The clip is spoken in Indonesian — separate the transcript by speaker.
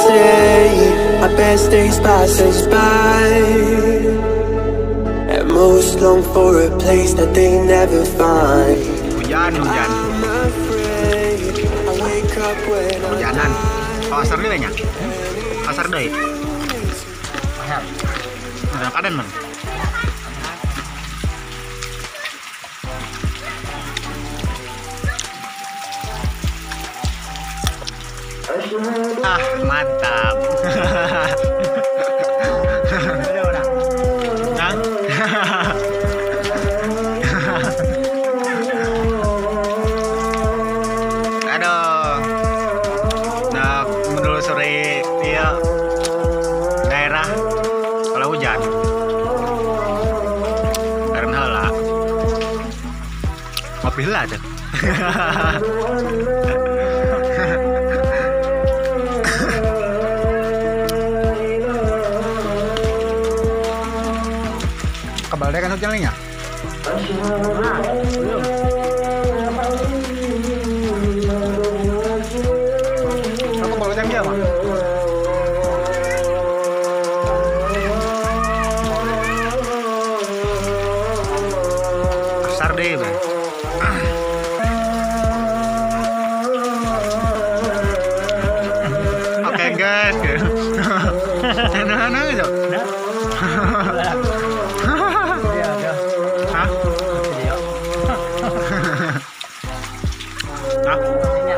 Speaker 1: say our best days pass us by, and most long for a place that they never find.
Speaker 2: Hujan.
Speaker 1: I'm afraid I wake up when I'm
Speaker 2: Hujanan. Pasar deh banyak. Pasar deh. Mahal. Ada kaden man. Ah, mantap. Aduh, nah menelusuri dia daerah kalau hujan karena lah ngopi lah tuh. Kabarnya kan hujan linya? Belum. Aku baru jam dia, Pak. Besar deh, Bang. Oke, guys. Nah, gitu. Hah?